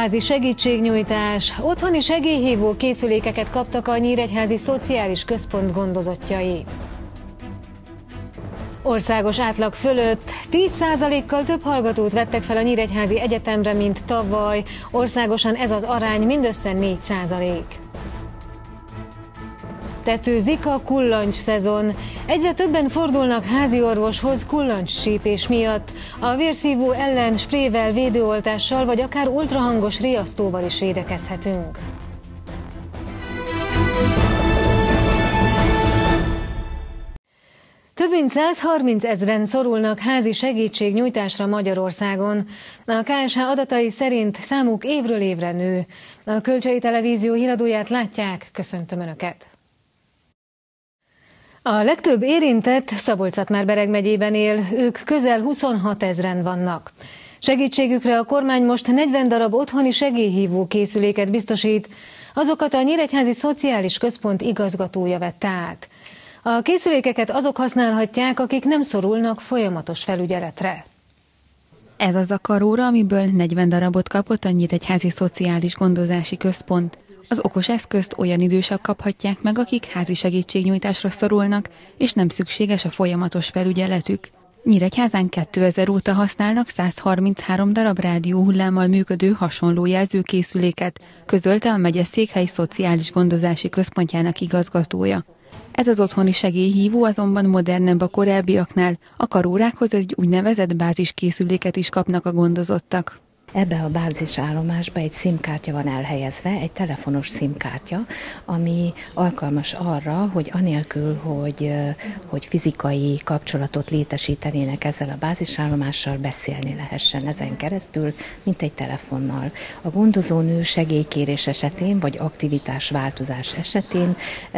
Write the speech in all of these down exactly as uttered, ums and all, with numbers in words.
Házi segítségnyújtás, otthoni segélyhívó készülékeket kaptak a Nyíregyházi Szociális Központ gondozottjai. Országos átlag fölött tíz százalékkal több hallgatót vettek fel a Nyíregyházi Egyetemre, mint tavaly. Országosan ez az arány mindössze négy százalék. Tetőzik a kullancs szezon. Egyre többen fordulnak házi orvoshoz kullancscsípés miatt. A vérszívó ellen sprével, védőoltással vagy akár ultrahangos riasztóval is védekezhetünk. Több mint százharminc ezren szorulnak házi segítségnyújtásra Magyarországon. A ká es há adatai szerint számuk évről évre nő. A Kölcsei Televízió híradóját látják, köszöntöm Önöket! A legtöbb érintett Szabolcs-Szatmár-Bereg megyében él, ők közel huszonhat ezren vannak. Segítségükre a kormány most negyven darab otthoni segélyhívó készüléket biztosít, azokat a Nyíregyházi Szociális Központ igazgatója vette át. A készülékeket azok használhatják, akik nem szorulnak folyamatos felügyeletre. Ez az a karóra, amiből negyven darabot kapott a Nyíregyházi Szociális Gondozási Központ. Az okos eszközt olyan idősek kaphatják meg, akik házi segítségnyújtásra szorulnak, és nem szükséges a folyamatos felügyeletük. Nyíregyházán kétezer óta használnak százharminchárom darab rádióhullámmal működő hasonló jelzőkészüléket, közölte a megyeszékhely Szociális Gondozási Központjának igazgatója. Ez az otthoni segélyhívó azonban modernebb a korábbiaknál, a karórákhoz egy úgynevezett báziskészüléket is kapnak a gondozottak. Ebbe a bázisállomásba egy SIM-kártya van elhelyezve, egy telefonos SIM-kártya, ami alkalmas arra, hogy anélkül, hogy, hogy fizikai kapcsolatot létesítenének ezzel a bázisállomással, beszélni lehessen ezen keresztül, mint egy telefonnal. A gondozónő segélykérés esetén, vagy aktivitásváltozás esetén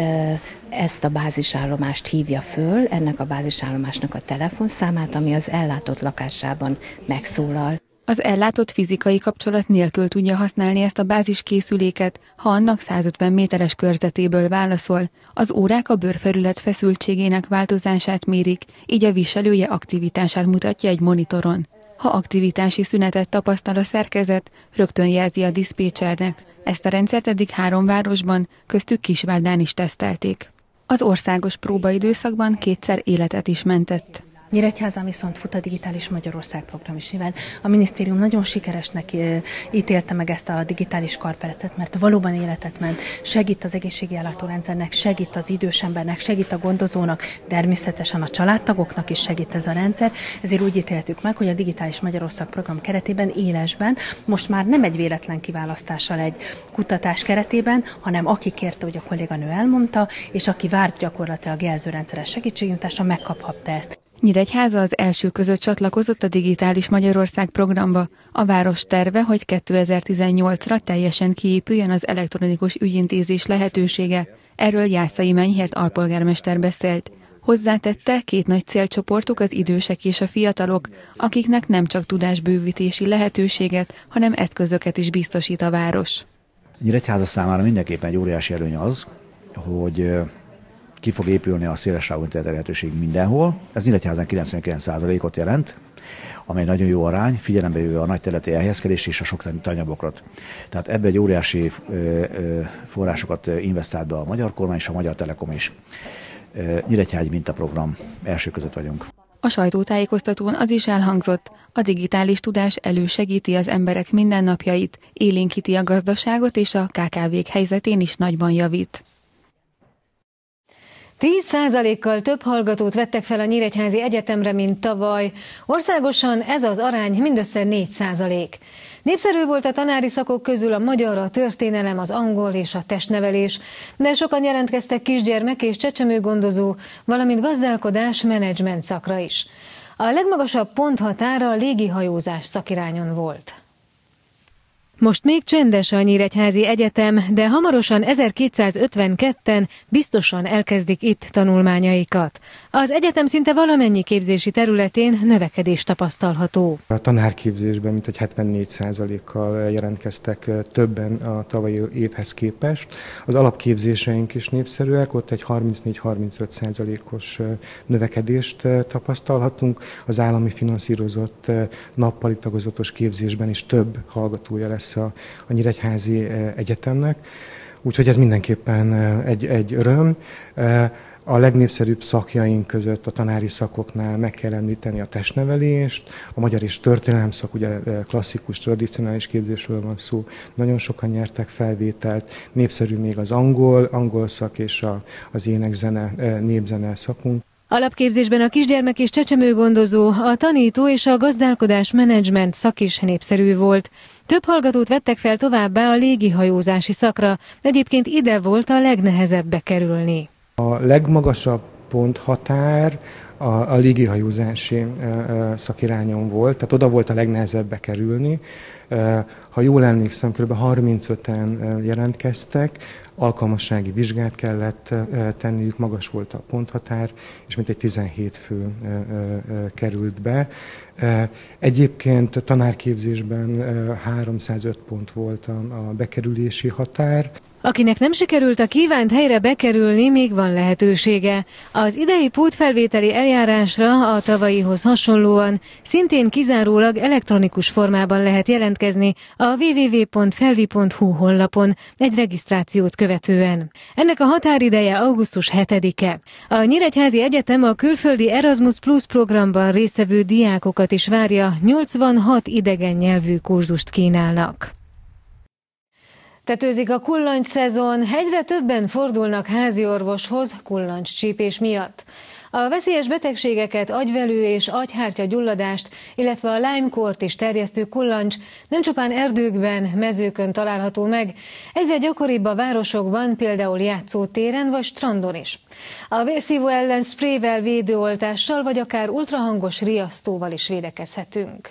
ezt a bázisállomást hívja föl, ennek a bázisállomásnak a telefonszámát, ami az ellátott lakásában megszólal. Az ellátott fizikai kapcsolat nélkül tudja használni ezt a báziskészüléket, ha annak százötven méteres körzetéből válaszol. Az órák a bőrfelület feszültségének változását mérik, így a viselője aktivitását mutatja egy monitoron. Ha aktivitási szünetet tapasztal a szerkezet, rögtön jelzi a diszpécsernek. Ezt a rendszert eddig három városban, köztük Kisvárdán is tesztelték. Az országos próbaidőszakban kétszer életet is mentett. Nyíregyházán viszont fut a Digitális Magyarország program is, mivel a minisztérium nagyon sikeresnek ítélte meg ezt a digitális karperecet, mert valóban életet ment, segít az egészségi ellátórendszernek, segít az idős embernek, segít a gondozónak, természetesen a családtagoknak is segít ez a rendszer, ezért úgy ítéltük meg, hogy a Digitális Magyarország program keretében élesben, most már nem egy véletlen kiválasztással egy kutatás keretében, hanem aki kérte, hogy a kolléganő elmondta, és aki várt gyakorlatilag jelzőrendszeres segítségnyújtásra, megkaphatta ezt. Nyíregyháza az első között csatlakozott a Digitális Magyarország programba. A város terve, hogy kétezer-tizennyolcra teljesen kiépüljön az elektronikus ügyintézés lehetősége. Erről Jászai Menyhért alpolgármester beszélt. Hozzátette, két nagy célcsoportuk az idősek és a fiatalok, akiknek nem csak tudásbővítési lehetőséget, hanem eszközöket is biztosít a város. Nyíregyháza számára mindenképpen egy óriási előny az, hogy ki fog épülni a szélessávú internet elérhetőség mindenhol. Ez Nyíregyházán kilencvenkilenc százalékot jelent, amely nagyon jó arány, figyelembe véve a nagy területi elhelyezkedés és a sok tanyabokrot. Tehát ebbe egy óriási forrásokat investált be a magyar kormány és a Magyar Telekom is. Nyíregyházi mintaprogram első között vagyunk. A sajtótájékoztatón az is elhangzott, a digitális tudás elősegíti az emberek mindennapjait, élénkíti a gazdaságot és a ká ká vék helyzetén is nagyban javít. tíz százalékkal több hallgatót vettek fel a Nyíregyházi Egyetemre, mint tavaly. Országosan ez az arány mindössze négy százalék. Népszerű volt a tanári szakok közül a magyar, a történelem, az angol és a testnevelés, de sokan jelentkeztek kisgyermek és csecsemőgondozó, valamint gazdálkodás, menedzsment szakra is. A legmagasabb ponthatára a légihajózás szakirányon volt. Most még csendes a Nyíregyházi Egyetem, de hamarosan ezerkétszázötvenketten biztosan elkezdik itt tanulmányaikat. Az egyetem szinte valamennyi képzési területén növekedés tapasztalható. A tanárképzésben mintegy hetvennégy százalékkal jelentkeztek többen a tavalyi évhez képest. Az alapképzéseink is népszerűek, ott egy harmincnégy-harmincöt százalékos növekedést tapasztalhatunk. Az állami finanszírozott nappali tagozatos képzésben is több hallgatója lesz lesz a, a Nyíregyházi Egyetemnek. Úgyhogy ez mindenképpen egy, egy öröm. A legnépszerűbb szakjaink között a tanári szakoknál meg kell említeni a testnevelést, a magyar és történelem szak, ugye klasszikus, tradicionális képzésről van szó, nagyon sokan nyertek felvételt, népszerű még az angol, angol szak és a, az énekzene, népzene szakunk. Alapképzésben a kisgyermek és csecsemőgondozó, a tanító és a gazdálkodás menedzsment szak is népszerű volt. Több hallgatót vettek fel továbbá a légihajózási szakra, egyébként ide volt a legnehezebb bekerülni. A legmagasabb ponthatár a, a légihajózási szakirányon volt, tehát oda volt a legnehezebb bekerülni. Ha jól emlékszem, kb. harmincöten jelentkeztek, alkalmassági vizsgát kellett tenniük, magas volt a ponthatár, és mintegy tizenhét fő került be. Egyébként tanárképzésben háromszázöt pont volt a bekerülési határ. Akinek nem sikerült a kívánt helyre bekerülni, még van lehetősége. Az idei pótfelvételi eljárásra a tavalyihoz hasonlóan szintén kizárólag elektronikus formában lehet jelentkezni a double-u double-u double-u pont felvi pont hu honlapon egy regisztrációt követően. Ennek a határideje augusztus hetedike. A Nyíregyházi Egyetem a külföldi Erasmus Plus programban résztvevő diákokat is várja, nyolcvanhat idegen nyelvű kurzust kínálnak. Tetőzik a kullancs szezon, egyre többen fordulnak háziorvoshoz kullancscsípés miatt. A veszélyes betegségeket, agyvelő és agyhártya gyulladást, illetve a Lyme-kort is terjesztő kullancs nem csupán erdőkben, mezőkön található meg, egyre gyakoribb a városokban, például játszótéren vagy strandon is. A vérszívó ellen sprével, védőoltással vagy akár ultrahangos riasztóval is védekezhetünk.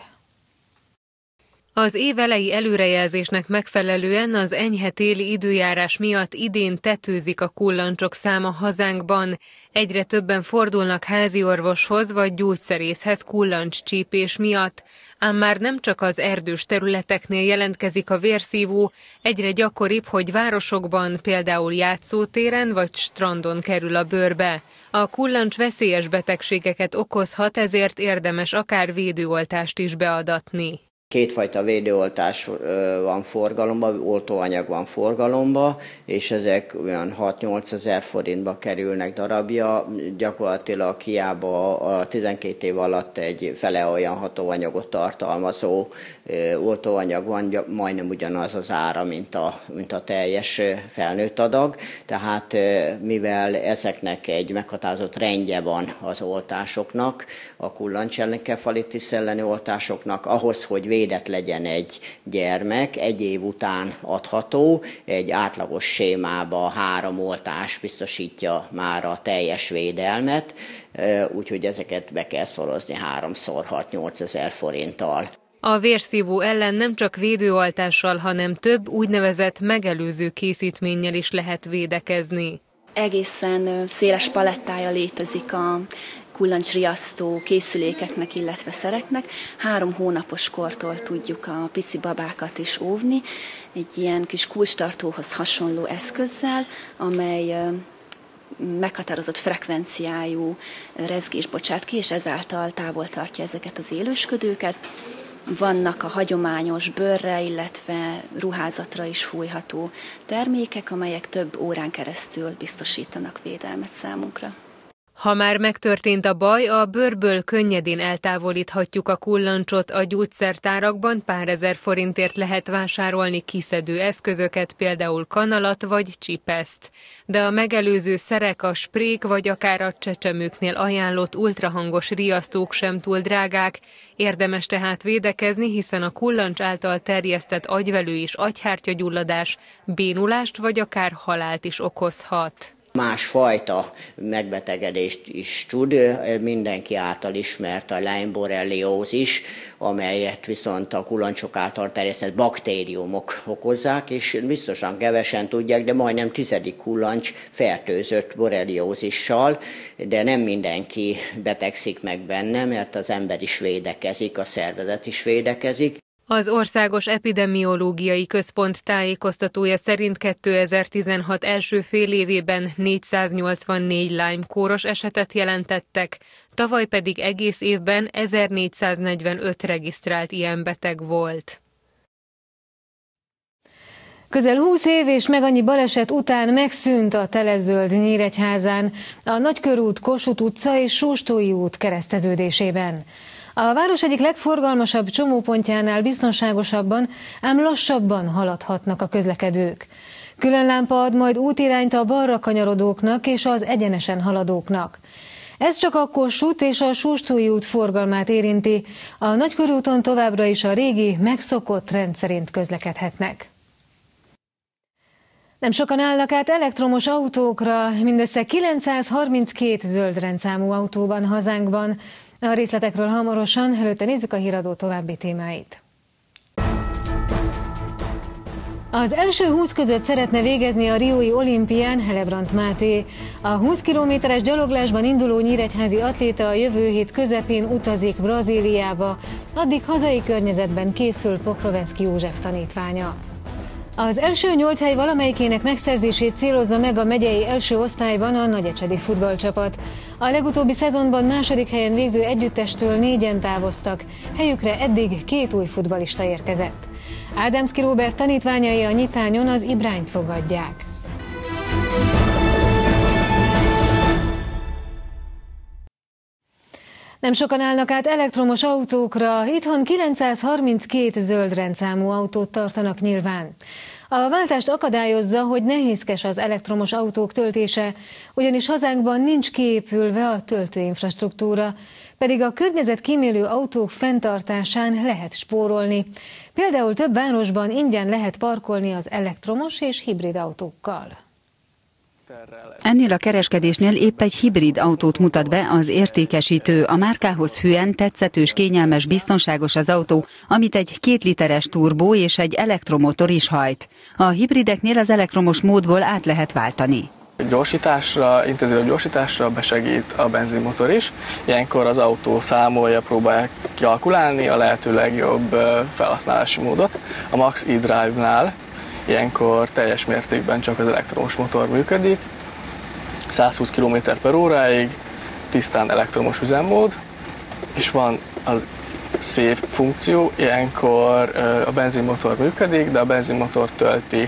Az év elejé előrejelzésnek megfelelően az enyhe téli időjárás miatt idén tetőzik a kullancsok száma hazánkban. Egyre többen fordulnak háziorvoshoz vagy gyógyszerészhez kullancscsípés miatt. Ám már nem csak az erdős területeknél jelentkezik a vérszívó, egyre gyakoribb, hogy városokban, például játszótéren vagy strandon kerül a bőrbe. A kullancs veszélyes betegségeket okozhat, ezért érdemes akár védőoltást is beadatni. Kétfajta védőoltás van forgalomban, oltóanyag van forgalomban, és ezek olyan hat-nyolc ezer forintba kerülnek darabja. Gyakorlatilag hiába a tizenkét év alatt egy fele olyan hatóanyagot tartalmazó oltóanyag van, majdnem ugyanaz az ára, mint a, mint a teljes felnőtt adag. Tehát mivel ezeknek egy meghatározott rendje van az oltásoknak, a kullancs-enkefalitis elleni oltásoknak, ahhoz, hogy védett legyen egy gyermek, egy év után adható, egy átlagos sémába három oltás biztosítja már a teljes védelmet, úgyhogy ezeket be kell szorozni háromszor hat-nyolc ezer forinttal. A vérszívó ellen nem csak védőoltással, hanem több úgynevezett megelőző készítménnyel is lehet védekezni. Egészen széles palettája létezik a kullancsriasztó készülékeknek, illetve szereknek. Három hónapos kortól tudjuk a pici babákat is óvni, egy ilyen kis kulcstartóhoz hasonló eszközzel, amely meghatározott frekvenciájú rezgés bocsát ki, és ezáltal távol tartja ezeket az élősködőket. Vannak a hagyományos bőrre, illetve ruházatra is fújható termékek, amelyek több órán keresztül biztosítanak védelmet számunkra. Ha már megtörtént a baj, a bőrből könnyedén eltávolíthatjuk a kullancsot, a gyógyszertárakban pár ezer forintért lehet vásárolni kiszedő eszközöket, például kanalat vagy csipeszt. De a megelőző szerek, a sprék vagy akár a csecsemőknél ajánlott ultrahangos riasztók sem túl drágák. Érdemes tehát védekezni, hiszen a kullancs által terjesztett agyvelő és agyhártyagyulladás bénulást vagy akár halált is okozhat. Másfajta megbetegedést is tud, mindenki által ismert a Lyme borreliózis, amelyet viszont a kullancsok által terjesztett baktériumok okozzák, és biztosan kevesen tudják, de majdnem tizedik kullancs fertőzött borreliózissal, de nem mindenki betegszik meg benne, mert az ember is védekezik, a szervezet is védekezik. Az Országos Epidemiológiai Központ tájékoztatója szerint kétezer-tizenhat első fél évében négyszáznyolcvannégy Lyme-kóros esetet jelentettek, tavaly pedig egész évben ezernégyszáznegyvenöt regisztrált ilyen beteg volt. Közel húsz év és meg annyi baleset után megszűnt a telezöld Nyíregyházán, a Nagykörút, Kossuth utca és Sóstói út kereszteződésében. A város egyik legforgalmasabb csomópontjánál biztonságosabban, ám lassabban haladhatnak a közlekedők. Külön lámpa ad majd útirányt a balra kanyarodóknak és az egyenesen haladóknak. Ez csak a Kossuth és a Sóstói út forgalmát érinti, a Nagykörúton továbbra is a régi, megszokott rend szerint közlekedhetnek. Nem sokan állnak át elektromos autókra, mindössze kilencszázharminckét zöld rendszámú autó van hazánkban. A részletekről hamarosan, előtte nézzük a híradó további témáit. Az első húsz között szeretne végezni a riói olimpián Helebrant Máté. A húsz kilométeres gyaloglásban induló nyíregyházi atléta a jövő hét közepén utazik Brazíliába, addig hazai környezetben készül Pokroveszki József tanítványa. Az első nyolc hely valamelyikének megszerzését célozza meg a megyei első osztályban a nagyecsedi futballcsapat. A legutóbbi szezonban második helyen végző együttestől négyen távoztak, helyükre eddig két új futballista érkezett. Ádámszky Róbert tanítványai a nyitányon az Ibrányt fogadják. Nem sokan állnak át elektromos autókra, itthon kilencszázharminckét zöld rendszámú autót tartanak nyilván. A váltást akadályozza, hogy nehézkes az elektromos autók töltése, ugyanis hazánkban nincs kiépülve a töltőinfrastruktúra, pedig a környezetkímélő autók fenntartásán lehet spórolni. Például több városban ingyen lehet parkolni az elektromos és hibrid autókkal. Ennél a kereskedésnél épp egy hibrid autót mutat be az értékesítő. A márkához hűen, tetszetős, kényelmes, biztonságos az autó, amit egy két literes turbó és egy elektromotor is hajt. A hibrideknél az elektromos módból át lehet váltani. Gyorsításra, intenzív gyorsításra besegít a benzinmotor is. Ilyenkor az autó számolja, próbálja kalkulálni a lehető legjobb felhasználási módot. A Max e-Drive-nál ilyenkor teljes mértékben csak az elektromos motor működik, százhúsz kilométer per óráig, tisztán elektromos üzemmód, és van az Save funkció, ilyenkor a benzinmotor működik, de a benzinmotor tölti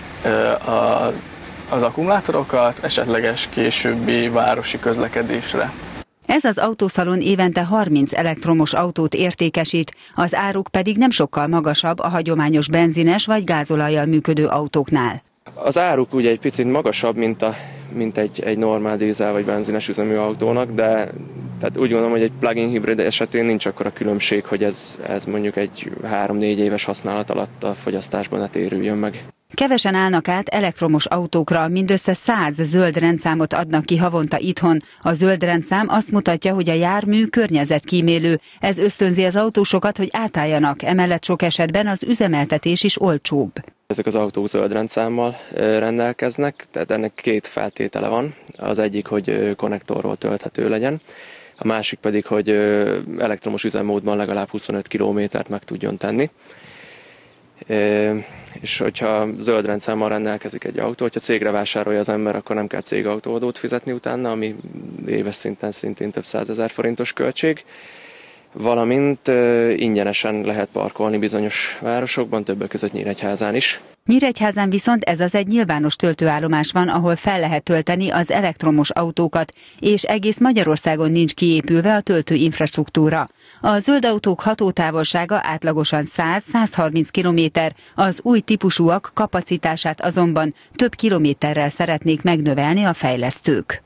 az akkumulátorokat esetleges későbbi városi közlekedésre. Ez az autószalon évente harminc elektromos autót értékesít, az áruk pedig nem sokkal magasabb a hagyományos benzines vagy gázolajjal működő autóknál. Az áruk ugye egy picit magasabb, mint, a, mint egy, egy normál dízel vagy benzines üzemű autónak, de tehát úgy gondolom, hogy egy plug-in hibrid esetén nincs akkora különbség, hogy ez, ez mondjuk egy három-négy éves használat alatt a fogyasztásban ne térüljön meg. Kevesen állnak át elektromos autókra, mindössze száz zöld rendszámot adnak ki havonta itthon. A zöld rendszám azt mutatja, hogy a jármű környezetkímélő. Ez ösztönzi az autósokat, hogy átálljanak, emellett sok esetben az üzemeltetés is olcsóbb. Ezek az autók zöld rendszámmal rendelkeznek, tehát ennek két feltétele van. Az egyik, hogy konnektorról tölthető legyen, a másik pedig, hogy elektromos üzemmódban legalább huszonöt kilométert meg tudjon tenni. És hogyha zöld rendszámmal rendelkezik egy autó, hogyha cégre vásárolja az ember, akkor nem kell cégautóadót fizetni utána, ami éves szinten szintén több százezer forintos költség. Valamint ingyenesen lehet parkolni bizonyos városokban, többek között Nyíregyházán is. Nyíregyházán viszont ez az egy nyilvános töltőállomás van, ahol fel lehet tölteni az elektromos autókat, és egész Magyarországon nincs kiépülve a töltőinfrastruktúra. A zöld autók hatótávolsága átlagosan száz-százharminc kilométer, az új típusúak kapacitását azonban több kilométerrel szeretnék megnövelni a fejlesztők.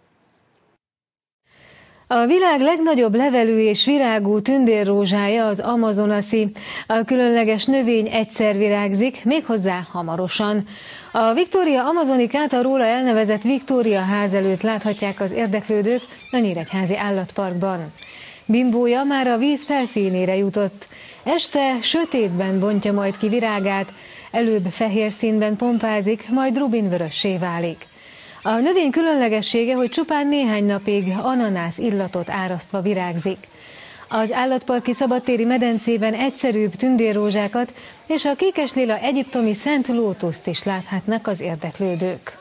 A világ legnagyobb levelű és virágú tündérrózsája az amazonasi. A különleges növény egyszer virágzik, méghozzá hamarosan. A Victoria Amazonicát a róla elnevezett Victoria ház előtt láthatják az érdeklődők a Nyíregyházi Állatparkban. Bimbója már a víz felszínére jutott. Este sötétben bontja majd ki virágát, előbb fehér színben pompázik, majd rubinvörössé válik. A növény különlegessége, hogy csupán néhány napig ananász illatot árasztva virágzik. Az állatparki szabadtéri medencében egyszerűbb tündérrózsákat és a kékeslila egyiptomi Szent Lótuszt is láthatnak az érdeklődők.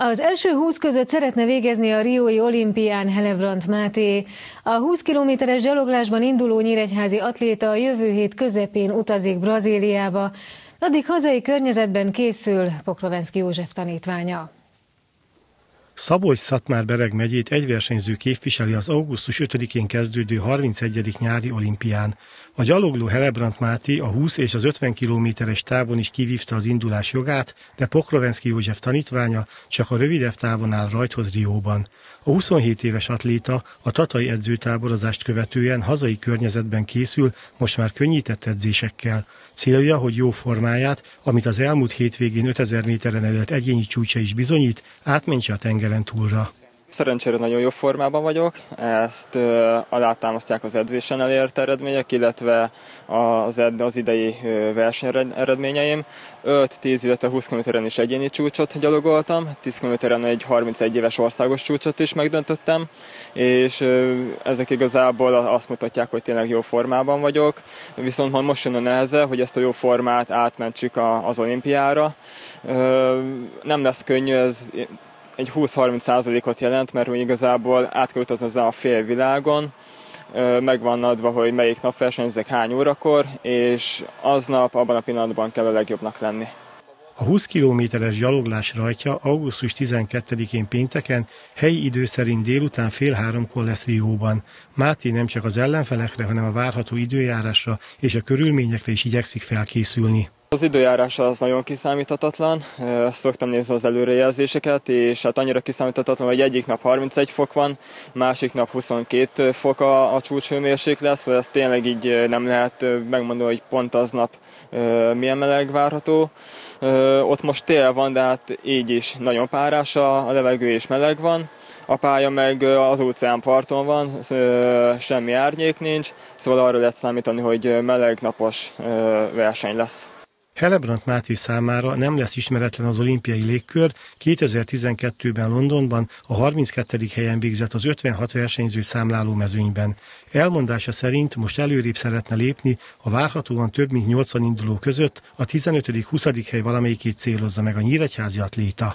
Az első húsz között szeretne végezni a riói olimpián Helebrant Máté. A húsz kilométeres gyaloglásban induló nyíregyházi atléta a jövő hét közepén utazik Brazíliába. Addig hazai környezetben készül Pokrovenszky József tanítványa. Szabolcs-Szatmár-Bereg megyét egy versenyző képviseli az augusztus ötödikén kezdődő harmincegyedik nyári olimpián. A gyalogló Helebrant Máté a húsz és az ötven kilométeres távon is kivívta az indulás jogát, de Pokrovenszky József tanítványa csak a rövidebb távon áll rajthoz Rióban. A huszonhét éves atléta a tatai edzőtáborozást követően hazai környezetben készül, most már könnyített edzésekkel. Célja, hogy jó formáját, amit az elmúlt hétvégén ötezer méteren elért egyéni csúcsa is bizonyít, átmentse a tengeren túlra. Szerencsére nagyon jó formában vagyok, ezt alátámasztják az edzésen elért eredmények, illetve az, az idei verseny eredményeim. öt-tíz, illetve húsz kilométeren is egyéni csúcsot gyalogoltam, tíz kilométeren egy harmincegy éves országos csúcsot is megdöntöttem, és ezek igazából azt mutatják, hogy tényleg jó formában vagyok, viszont már most jön a neheze, hogy ezt a jó formát átmentsük az olimpiára. Nem lesz könnyű, ez egy húsz-harminc százalékot jelent, mert igazából át kell utazni a fél világon, meg van adva, hogy melyik nap versenyzek hány órakor, és aznap, abban a pillanatban kell a legjobbnak lenni. A húsz kilométeres gyaloglás rajtja augusztus tizenkettedikén pénteken helyi idő szerint délután fél háromkor lesz Rióban. Máté nem csak az ellenfelekre, hanem a várható időjárásra és a körülményekre is igyekszik felkészülni. Az időjárás az nagyon kiszámíthatatlan, szoktam nézni az előrejelzéseket, és hát annyira kiszámíthatatlan, hogy egyik nap harmincegy fok van, másik nap huszonkét fok a, a csúcshőmérséklet, szóval ez tényleg így nem lehet megmondani, hogy pont aznap milyen meleg várható. Ott most tél van, de hát így is nagyon párás a levegő és meleg van. A pálya meg az óceánparton van, semmi árnyék nincs, szóval arra lehet számítani, hogy meleg, napos verseny lesz. Helebrant Máté számára nem lesz ismeretlen az olimpiai légkör, kétezer-tizenkettőben Londonban a harminckettedik helyen végzett az ötvenhat versenyző számláló mezőnyben. Elmondása szerint most előrébb szeretne lépni, a várhatóan több mint nyolcvan induló között a tizenötödik-huszadik hely valamelyikét célozza meg a nyíregyházi atléta.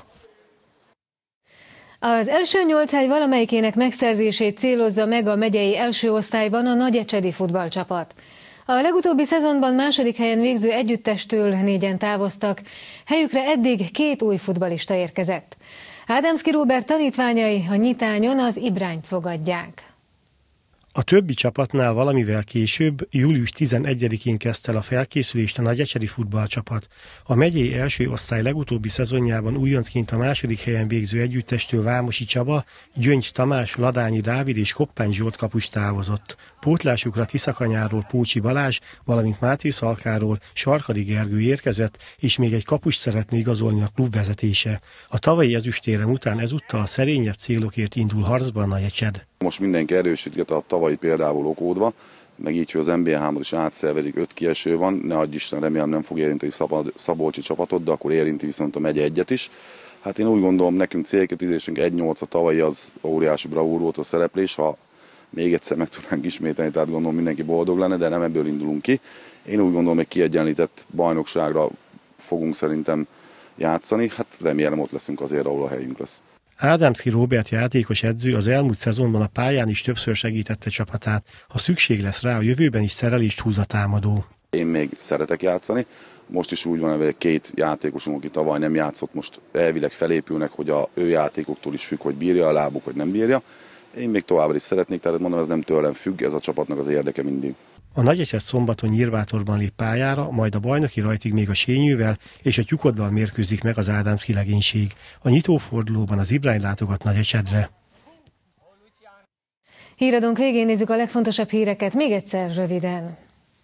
Az első nyolc hely valamelyikének megszerzését célozza meg a megyei első osztályban a nagyecsedi futballcsapat. A legutóbbi szezonban második helyen végző együttestől négyen távoztak, helyükre eddig két új futballista érkezett. Ádámszky Róbert tanítványai a nyitányon az Ibrányt fogadják. A többi csapatnál valamivel később, július tizenegyedikén kezdte el a felkészülést a nagyecsedi futballcsapat. A megyei első osztály legutóbbi szezonjában újoncként a második helyen végző együttestől Vámosi Csaba, Gyöngy Tamás, Ladányi Dávid és Koppány Zsolt kapus távozott. Pótlásukra Tiszakanyáról Pócsi Balázs, valamint Máté Szalkáról Sarkadi Gergő érkezett, és még egy kapust szeretné igazolni a klub vezetése. A tavalyi ezüstérem után ezúttal szerényebb célokért indul harcba a Nagyecsed. Most mindenki erősítget a tavalyi például okódva, meg így, hogy az en bé há-ot is átszervedik, öt kieső van, ne adj Isten, remélem nem fog érinteni Szabolcsi csapatot, de akkor érinti viszont a megye egyet is. Hát én úgy gondolom, nekünk célkötőzésünk egy nyolc a tavalyi, az óriási bravúr volt a szereplés, ha még egyszer meg tudnánk ismételni, tehát gondolom mindenki boldog lenne, de nem ebből indulunk ki. Én úgy gondolom, hogy kiegyenlített bajnokságra fogunk szerintem játszani, hát remélem ott leszünk azért, ahol a helyünk lesz. Ádámszky Róbert játékos edző az elmúlt szezonban a pályán is többször segítette csapatát. Ha szükség lesz rá, a jövőben is szerelést húz a támadó. Én még szeretek játszani. Most is úgy van, hogy két játékosunk, aki tavaly nem játszott, most elvileg felépülnek, hogy a ő játékoktól is függ, hogy bírja a lábuk, vagy nem bírja. Én még továbbra is szeretnék, tehát mondom, ez nem tőlem függ, ez a csapatnak az érdeke mindig. A Nagyecsed szombaton Nyírvátorban lép pályára, majd a bajnoki rajtig még a Sényővel és a Tyukoddal mérkőzik meg az Ádámszky legénység. A nyitófordulóban az Ibrány látogat Nagyecsedre. Híradónk végén nézzük a legfontosabb híreket, még egyszer röviden.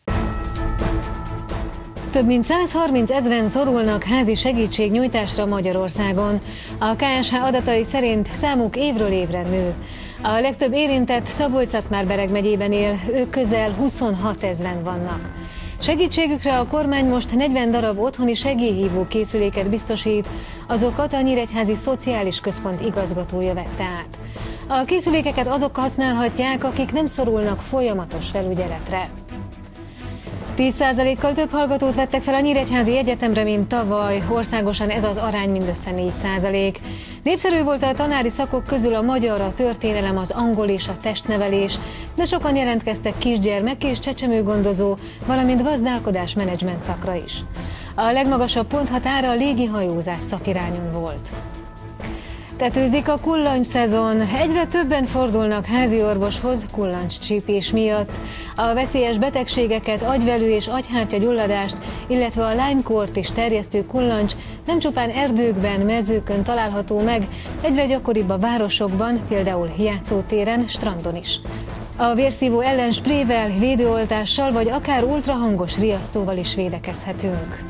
Több mint százharminc ezren szorulnak házi segítségnyújtásra Magyarországon. A ká es há adatai szerint számuk évről évre nő. A legtöbb érintett Szabolcs-Szatmár-Bereg megyében él, ők közel huszonhat ezren vannak. Segítségükre a kormány most negyven darab otthoni segélyhívó készüléket biztosít, azokat a Nyíregyházi Szociális Központ igazgatója vette át. A készülékeket azok használhatják, akik nem szorulnak folyamatos felügyeletre. tíz százalékkal több hallgatót vettek fel a Nyíregyházi Egyetemre, mint tavaly. Országosan ez az arány mindössze négy százalék. Népszerű volt a tanári szakok közül a magyar, a történelem, az angol és a testnevelés, de sokan jelentkeztek kisgyermek és csecsemőgondozó, valamint gazdálkodás menedzsment szakra is. A legmagasabb ponthatára a légihajózás szakirányon volt. Tetőzik a kullancs szezon. Egyre többen fordulnak házi orvoshoz kullancscsípés miatt. A veszélyes betegségeket, agyvelő és agyhártya-gyulladást, illetve a Lyme-kort is terjesztő kullancs nem csupán erdőkben, mezőkön található meg, egyre gyakoribb a városokban, például játszótéren, strandon is. A vérszívó ellen sprével, védőoltással vagy akár ultrahangos riasztóval is védekezhetünk.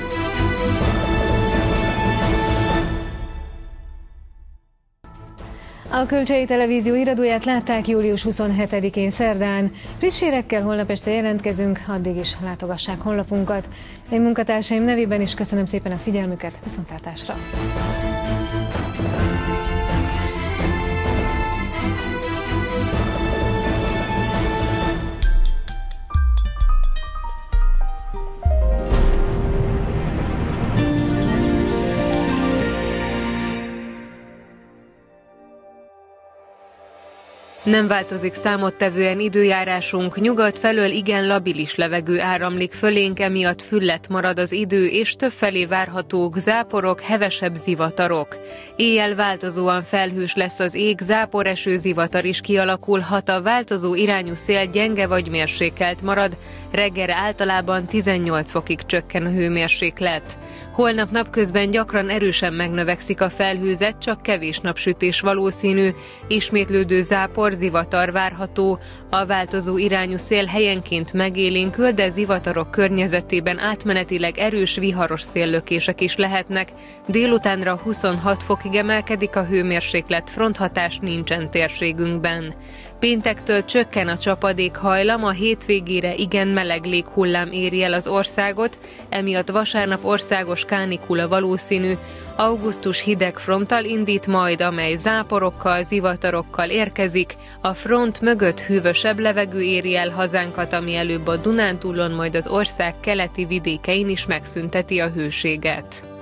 A Kölcsei Televízió híradóját látták július huszonhetedikén szerdán. Friss hírekkel holnap este jelentkezünk, addig is látogassák honlapunkat. Én munkatársaim nevében is köszönöm szépen a figyelmüket, viszontlátásra! Nem változik számottevően időjárásunk, nyugat felől igen labilis levegő áramlik fölénk, emiatt fülledt marad az idő, és többfelé várhatók záporok, hevesebb zivatarok. Éjjel változóan felhős lesz az ég, záporeső, zivatar is kialakulhat, a változó irányú szél gyenge vagy mérsékelt marad, reggelre általában tizennyolc fokig csökken a hőmérséklet. Holnap napközben gyakran erősen megnövekszik a felhőzet, csak kevés napsütés valószínű, ismétlődő zápor, zivatar várható, a változó irányú szél helyenként megélénkül, de zivatarok környezetében átmenetileg erős viharos széllökések is lehetnek, délutánra huszonhat fokig emelkedik a hőmérséklet, fronthatás nincsen térségünkben. Péntektől csökken a csapadékhajlam, a hétvégére igen meleg léghullám éri el az országot, emiatt vasárnap országos kánikula valószínű, augusztus hideg fronttal indít majd, amely záporokkal, zivatarokkal érkezik, a front mögött hűvösebb levegő éri el hazánkat, ami előbb a Dunántúlon, majd az ország keleti vidékein is megszünteti a hőséget.